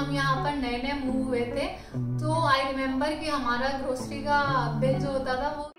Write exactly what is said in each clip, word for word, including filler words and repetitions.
हम यहाँ पर नए नए मूव हुए थे, तो आई रिमेम्बर कि हमारा ग्रोसरी का बिल जो होता था वो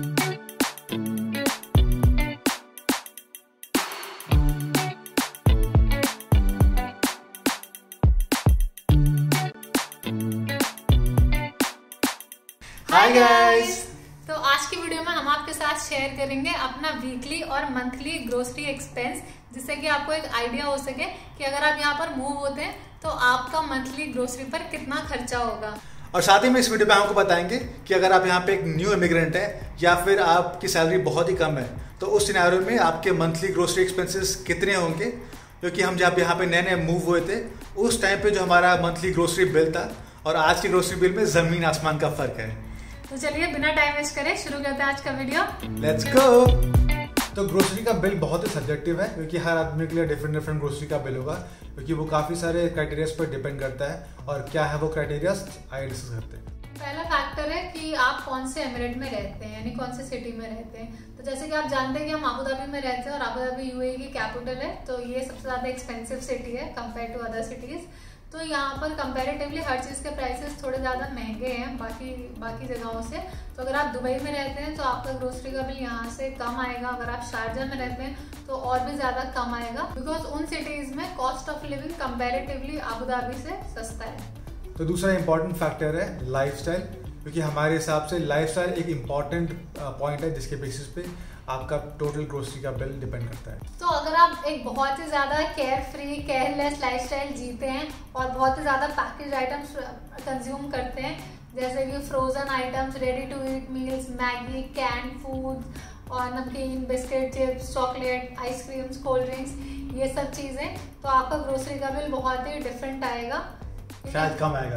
हाय गाइस। तो आज की वीडियो में हम आपके साथ शेयर करेंगे अपना वीकली और मंथली ग्रोसरी एक्सपेंस, जिससे कि आपको एक आइडिया हो सके कि अगर आप यहाँ पर मूव होते हैं तो आपका मंथली ग्रोसरी पर कितना खर्चा होगा। और साथ ही में इस वीडियो में आपको बताएंगे कि अगर आप यहाँ पे एक न्यू इमिग्रेंट है या फिर आपकी सैलरी बहुत ही कम है तो उस सिनेरियो में आपके मंथली ग्रोसरी एक्सपेंसेस कितने होंगे, क्योंकि हम जब यहाँ पे नए नए मूव हुए थे उस टाइम पे जो हमारा मंथली ग्रोसरी बिल था और आज की ग्रोसरी बिल में जमीन आसमान का फर्क है। तो चलिए बिना टाइम वेस्ट करें शुरू करते हैं आज का वीडियो। Let's go. तो ग्रोसरी का बिल बहुत ही सब्जेक्टिव है, क्योंकि हर आदमी के लिए डिफरेंट डिफरेंट ग्रोसरी का बिल होगा, क्योंकि वो काफी सारे क्राइटेरियाज पर डिपेंड करता है। और क्या है वो क्राइटेरियाज आइए डिस्कस करते हैं। पहला फैक्टर है कि आप कौन से एमिरेट में रहते हैं, यानी कौन से सिटी में रहते हैं। तो जैसे कि आप जानते हैं कि हम अबू धाबी में रहते हैं और अबू धाबी यूएई की कैपिटल है, तो ये सबसे ज्यादा एक्सपेंसिव सिटी है कंपेयर टू अदर सिटीज। तो यहाँ पर कंपैरेटिवली हर चीज़ के प्राइसेस थोड़े ज़्यादा महंगे हैं बाकी बाकी जगहों से। तो अगर आप दुबई में रहते हैं तो आपका ग्रोसरी का बिल यहाँ से कम आएगा, अगर आप शारजा में रहते हैं तो और भी ज़्यादा कम आएगा, बिकॉज उन सिटीज़ में cost of living comparatively Abu Dhabi से सस्ता है। तो दूसरा इंपॉर्टेंट फैक्टर है लाइफस्टाइल, क्योंकि हमारे हिसाब से लाइफस्टाइल एक इम्पॉर्टेंट पॉइंट है जिसके बेसिस पे आपका टोटल ग्रोसरी का बिल डिपेंड करता है। तो अगर आप एक बहुत ही ज्यादा केयर फ्री केयरलेस लाइफस्टाइल जीते हैं और बहुत ही ज्यादा पैकेज आइटम्स कंज्यूम करते हैं, जैसे कि frozen items, ready to eat meals, Maggi, canned food और नमकीन, biscuit, chips, chocolate, ice creams, cold drinks, ये सब चीजें, तो आपका ग्रोसरी का बिल बहुत ही डिफरेंट आएगा, शायद कम आएगा।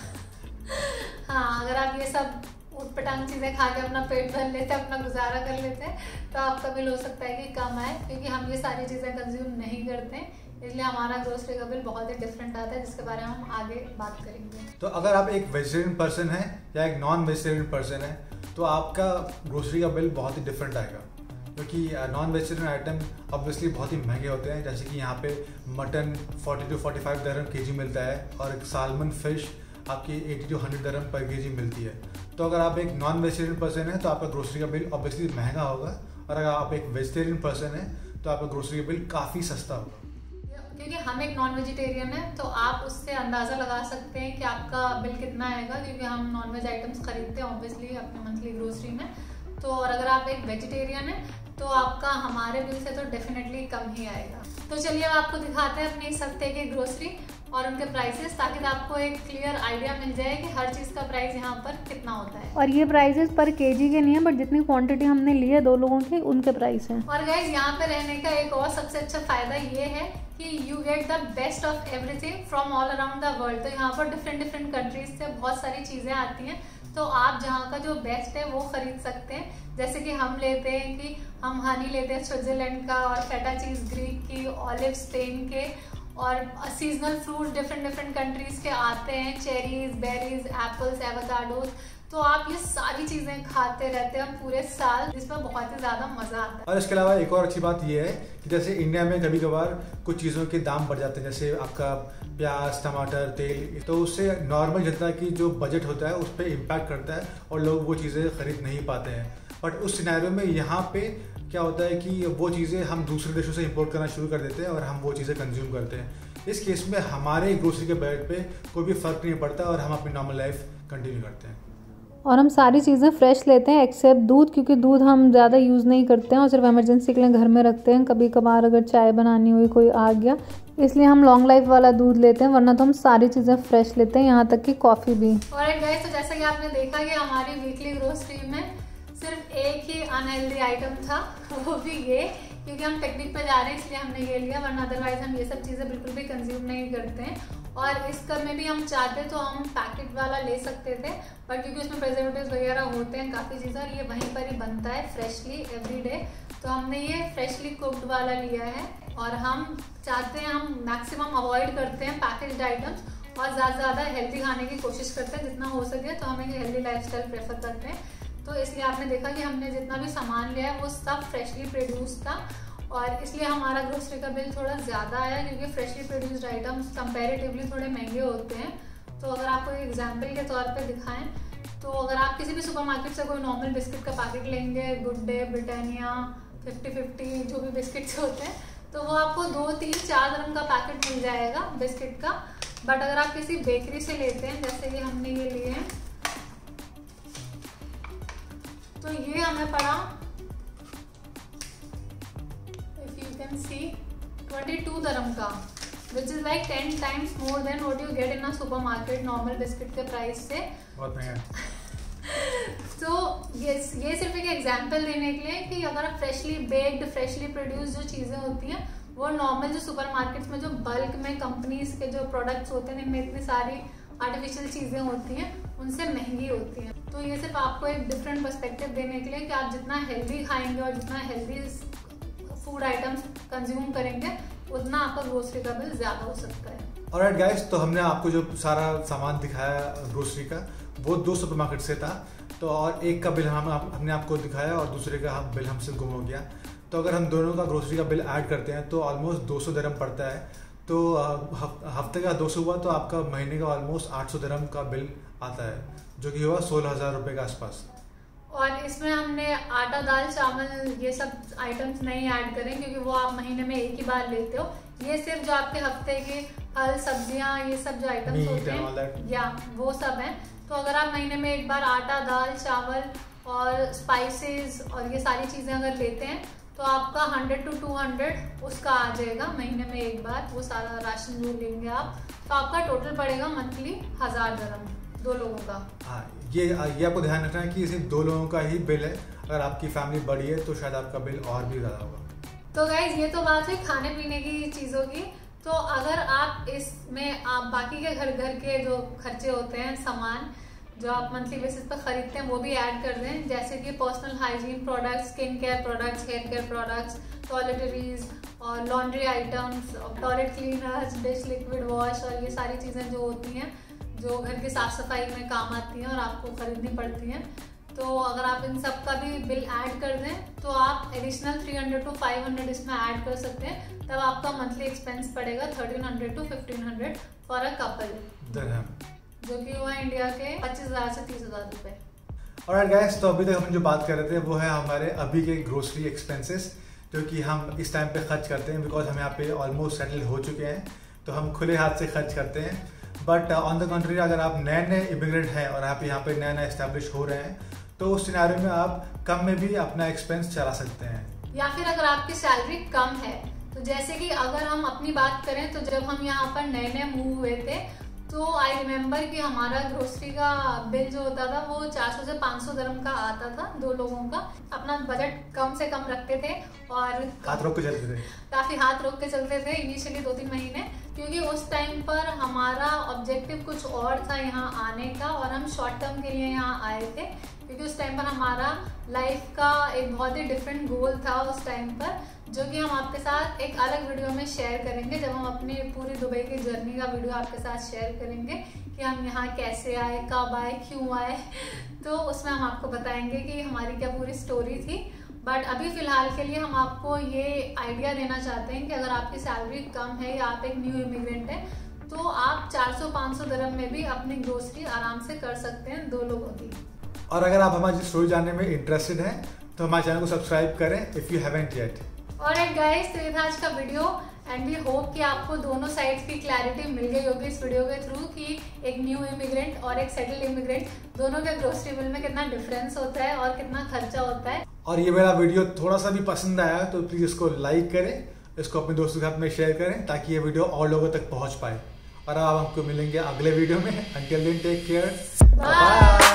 हाँ, अगर आप ये सब उटपटांग चीजें खा के अपना पेट भर लेते हैं, अपना गुजारा कर लेते हैं, तो आपका बिल हो सकता है कि कम आए, क्योंकि हम ये सारी चीजें कंज्यूम नहीं करते हैं, इसलिए हमारा ग्रोसरी का बिल बहुत ही डिफरेंट आता है, जिसके बारे में हम आगे बात करेंगे। तो अगर आप एक वेजिटेरियन पर्सन है या एक नॉन वेजिटेरियन पर्सन है तो आपका ग्रोसरी का बिल बहुत ही डिफरेंट आएगा, क्योंकि नॉन वेजिटेरियन आइटम ऑब्वियसली बहुत ही महंगे होते हैं। जैसे कि यहाँ पे mutton forty to forty five दरहम के जी मिलता है और एक सालमन फिश आपकी एटी टू हंड्रेड दरहम पर के जी मिलती है। तो अगर आप एक नॉन वेजिटेरियन पर्सन है तो आपका ग्रोसरी का बिल ऑब्वियसली महंगा होगा, और अगर आप एक वेजिटेरियन पर्सन है तो आपका ग्रोसरी का बिल काफ़ी सस्ता होगा। क्योंकि हम एक नॉन वेजिटेरियन है तो आप उससे अंदाज़ा लगा सकते हैं कि आपका बिल कितना आएगा, क्योंकि हम नॉन वेज आइटम्स खरीदते हैं ऑब्वियसली अपने मंथली ग्रोसरी में। तो और अगर आप एक वेजिटेरियन है तो आपका हमारे बिल से तो डेफिनेटली कम ही आएगा। तो चलिए अब आपको दिखाते हैं अपने इस हफ्ते की ग्रोसरी और उनके प्राइसेस, ताकि आपको एक क्लियर आइडिया मिल जाए कि हर चीज़ का प्राइस यहाँ पर कितना होता है। और ये प्राइसेस पर केजी के नहीं है, बट जितनी क्वांटिटी हमने ली है दो लोगों की उनके प्राइस हैं। और गाइस यहाँ पे रहने का एक और सबसे अच्छा फायदा ये है कि you get the best of everything from all around the world. तो यहाँ पर डिफरेंट डिफरेंट कंट्रीज से बहुत सारी चीज़ें आती हैं, तो आप जहाँ का जो बेस्ट है वो खरीद सकते हैं। जैसे कि हम लेते हैं कि हम हनी लेते हैं स्विट्जरलैंड का, और फेटा चीज़ ग्रीक की, ऑलिव स्पेन के, और seasonal fruits different different countries के आते हैं, चेरीज, बेरीज, एप्पल्स, एवोकाडोज। तो आप ये सारी चीजें खाते रहते हैं पूरे साल, जिसमें बहुत ही ज्यादा मजा आता है। और इसके अलावा एक और अच्छी बात ये है कि जैसे इंडिया में कभी कभार कुछ चीज़ों के दाम बढ़ जाते हैं, जैसे आपका प्याज, टमाटर, तेल, तो उससे नॉर्मल जनता की जो बजट होता है उस पर इम्पैक्ट करता है और लोग वो चीज़ें खरीद नहीं पाते हैं। बट उस सिनेरियो में यहाँ पे क्या होता है कि वो चीज़ें हम दूसरे देशों से इंपोर्ट करना शुरू कर देते हैं और हम वो चीज़ें कंज्यूम करते हैं। इस केस में हमारे ग्रोसरी के बजट पे कोई भी फर्क नहीं पड़ता और हम अपनी नॉर्मल लाइफ कंटिन्यू करते हैं। और हम सारी चीज़ें फ्रेश लेते हैं एक्सेप्ट दूध, क्योंकि दूध हम ज़्यादा यूज़ नहीं करते हैं और सिर्फ इमरजेंसी के लिए घर में रखते हैं, कभी कभार अगर चाय बनानी हुई, कोई आ गया, इसलिए हम लॉन्ग लाइफ वाला दूध लेते हैं, वरना तो हम सारी चीज़ें फ्रेश लेते हैं, यहाँ तक कि कॉफ़ी भी। और गाइस तो जैसा कि आपने देखा कि हमारी वीकली ग्रोसरी में सिर्फ एक ही अनहेल्दी आइटम था, वो भी ये, क्योंकि हम पिकनिक पे जा रहे हैं इसलिए हमने ये लिया, वरना अदरवाइज हम ये सब चीज़ें बिल्कुल भी कंज्यूम नहीं करते हैं। और इसका में भी हम चाहते तो हम पैकेट वाला ले सकते थे, बट क्योंकि उसमें प्रिजर्वेटिव्स वगैरह होते हैं काफ़ी चीज़ें और ये वहीं पर ही बनता है फ्रेशली एवरी डे, तो हमने ये फ्रेशली कुक्ड वाला लिया है। और हम चाहते हैं, हम मैक्सिमम अवॉइड करते हैं पैकेज्ड आइटम्स और ज़्यादा से ज़्यादा हेल्दी खाने की कोशिश करते हैं जितना हो सके, तो हम एक हेल्दी लाइफस्टाइल प्रेफर करते हैं। तो इसलिए आपने देखा कि हमने जितना भी सामान लिया है वो सब फ्रेशली प्रोड्यूस था और इसलिए हमारा ग्रोसरी का बिल थोड़ा ज़्यादा आया, क्योंकि फ्रेशली प्रोड्यूस्ड आइटम्स कंपैरेटिवली थोड़े महंगे होते हैं। तो अगर आपको एक एग्जाम्पल के तौर पे दिखाएं तो अगर आप किसी भी सुपरमार्केट से कोई नॉर्मल बिस्किट का पैकेट लेंगे, Good Day, Britannia, fifty fifty जो भी बिस्किट्स होते हैं, तो वो आपको दो तीन चार दरम का पैकेट मिल जाएगा बिस्किट का। बट अगर आप किसी बेकरी से लेते हैं, जैसे कि हमने ये लिए हैं, तो ये हमें पड़ा, if you can see, twenty two दरम का, which is like ten times more than what you get in a supermarket normal biscuit के प्राइस से। बहुत महंगा। तो ये ये सिर्फ एक एग्जांपल देने के लिए कि अगर आप फ्रेशली बेक्ड, फ्रेशली प्रोड्यूस जो चीज़ें होती हैं वो नॉर्मल जो सुपरमार्केट्स में जो बल्क में कंपनीज के जो प्रोडक्ट्स होते हैं, इनमें इतनी सारी आर्टिफिशियल चीज़ें होती हैं, उनसे महंगी होती हैं। तो ये सिर्फ आपको एक डिफरेंट पर्सपेक्टिव देने के लिए कि आप जितना हेल्दी खाएंगे और जितना हेल्दी फूड आइटम्स कंज्यूम करेंगे उतना आपका ग्रोसरी का बिल ज़्यादा हो सकता है। ऑलराइट गाइस, तो हमने आपको जो सारा सामान दिखाया ग्रोसरी का वो दो सुपरमार्केट से था, तो और एक का बिल हम हमने आपको दिखाया और दूसरे का हम बिल हमसे गुम हो गया। तो अगर हम दोनों का ग्रोसरी का बिल ऐड करते हैं तो ऑलमोस्ट दो सौ दरम पड़ता है। तो हफ्ते का दो सौ हुआ तो आपका महीने का ऑलमोस्ट आठ सौ दरम का बिल आता है, जो कि हुआ सोलह हज़ार रुपये के आसपास। और इसमें हमने आटा, दाल, चावल ये सब आइटम्स नहीं ऐड करें, क्योंकि वो आप महीने में एक ही बार लेते हो। ये सिर्फ जो आपके हफ्ते के फल, सब्जियां, ये सब जो आइटम्स होते हैं या वो सब हैं। तो अगर आप महीने में एक बार आटा, दाल, चावल और स्पाइसेस और ये सारी चीज़ें अगर लेते हैं तो आपका हंड्रेड टू टू हंड्रेड उसका आ जाएगा महीने में एक बार, वो सारा राशन जो लेंगे आप, तो आपका टोटल पड़ेगा मंथली हज़ार दरम दो लोगों का। हाँ, ये ये आपको ध्यान रखना है कि सिर्फ दो लोगों का ही बिल है। अगर आपकी फैमिली बड़ी है तो शायद आपका बिल और भी ज़्यादा होगा। तो गाइज ये तो बात है खाने पीने की चीज़ों की। तो अगर आप इसमें आप बाकी के घर घर के जो खर्चे होते हैं, सामान जो आप मंथली बेसिस पर खरीदते हैं, वो भी ऐड कर दें, जैसे कि personal hygiene products, skin care products, hair care products, toiletries और laundry items, toilet cleaners, dish liquid wash और ये सारी चीज़ें जो होती हैं जो घर की साफ सफाई में काम आती हैं और आपको खरीदनी पड़ती हैं। तो अगर आप इन सब का भी बिल ऐड कर दें तो आप additional three hundred to five hundred इसमें ऐड कर सकते हैं, तब आपका मंथली एक्सपेंस पड़ेगा thirteen hundred to fifteen hundred for a couple, जो कि हुआ इंडिया के पच्चीस हज़ार से तीस हज़ार रुपये। ऑलराइट गाइस, तो अभी तक हम जो बात कर रहे थे वो है हमारे अभी के ग्रोसरी एक्सपेंसेस, जो कि हम इस टाइम पे खर्च करते हैं, बिकॉज हम यहाँ पे ऑलमोस्ट सेटल हो चुके हैं, तो हम खुले हाथ से खर्च करते हैं। बट ऑन द कंट्री, अगर आप नए नए इमिग्रेंट हैं और आप यहाँ पे नए नए एस्टेब्लिश हो रहे हैं तो उस सिनेरियो में आप कम में भी अपना एक्सपेंस चला सकते हैं। या फिर अगर आपकी सैलरी कम है, तो जैसे कि अगर हम अपनी बात करें तो जब हम यहाँ पर नए नए मूव हुए थे तो आई रिमेम्बर कि हमारा ग्रोसरी का बिल जो होता था वो चार सौ से पाँच सौ दरम का आता था दो लोगों का। अपना बजट कम से कम रखते थे और हाथ रोक के चलते थे, काफ़ी हाथ रोक के चलते थे इनिशियली दो तीन महीने, क्योंकि उस टाइम पर हमारा ऑब्जेक्टिव कुछ और था यहाँ आने का, और हम शॉर्ट टर्म के लिए यहाँ आए थे, क्योंकि उस टाइम पर हमारा लाइफ का एक बहुत ही डिफरेंट गोल था उस टाइम पर, जो कि हम आपके साथ एक अलग वीडियो में शेयर करेंगे जब हम अपनी पूरी दुबई की जर्नी का वीडियो आपके साथ शेयर करेंगे कि हम यहाँ कैसे आए, कब आए, क्यों आए। तो उसमें हम आपको बताएंगे कि हमारी क्या पूरी स्टोरी थी। बट अभी फ़िलहाल के लिए हम आपको ये आइडिया देना चाहते हैं कि अगर आपकी सैलरी कम है या आप एक न्यू इमिग्रेंट हैं तो आप चार सौ पाँच सौ दरम में भी अपनी ग्रोसरी आराम से कर सकते हैं दो लोगों की। और अगर आप हमारी स्टोरी जानने में इंटरेस्टेड हैं तो हमारे चैनल को सब्सक्राइब करें if you haven't yet. Alright guys, तो ये था आज का वीडियो एंड वी होप कि आपको दोनों साइड्स की क्लैरिटी मिल गई होगी इस वीडियो के थ्रू कि एक न्यू इमिग्रेंट और एक सेटल्ड इमिग्रेंट दोनों के ग्रोसरी बिल में कितना डिफरेंस होता है और कितना खर्चा होता है। और ये मेरा वीडियो थोड़ा सा भी पसंद आया तो प्लीज़ इसको लाइक करें, इसको अपने दोस्तों के साथ में शेयर करें ताकि ये वीडियो और लोगों तक पहुँच पाए। और अब हमको मिलेंगे अगले वीडियो में। Until then take care, bye.